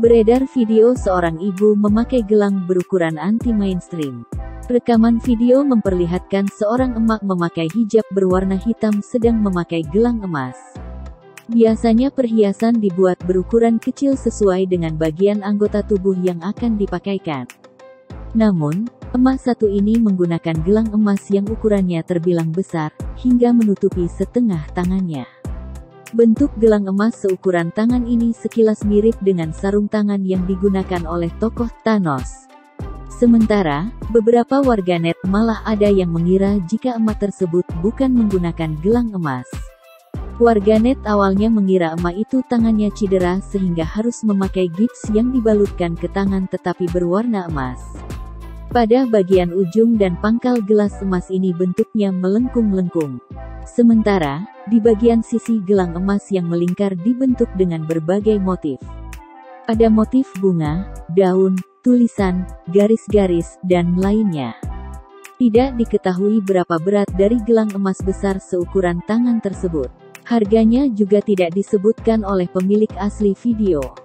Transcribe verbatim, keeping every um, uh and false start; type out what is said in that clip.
Beredar video seorang ibu memakai gelang berukuran anti-mainstream. Rekaman video memperlihatkan seorang emak memakai hijab berwarna hitam sedang memakai gelang emas. Biasanya perhiasan dibuat berukuran kecil sesuai dengan bagian anggota tubuh yang akan dipakaikan. Namun, emak satu ini menggunakan gelang emas yang ukurannya terbilang besar, hingga menutupi setengah tangannya. Bentuk gelang emas seukuran tangan ini sekilas mirip dengan sarung tangan yang digunakan oleh tokoh Thanos. Sementara, beberapa warganet malah ada yang mengira jika emak tersebut bukan menggunakan gelang emas. Warganet awalnya mengira emak itu tangannya cedera sehingga harus memakai gips yang dibalutkan ke tangan tetapi berwarna emas. Pada bagian ujung dan pangkal gelas emas ini bentuknya melengkung-lengkung. Sementara, di bagian sisi gelang emas yang melingkar dibentuk dengan berbagai motif. Ada motif bunga, daun, tulisan, garis-garis, dan lainnya. Tidak diketahui berapa berat dari gelang emas besar seukuran tangan tersebut. Harganya juga tidak disebutkan oleh pemilik asli video.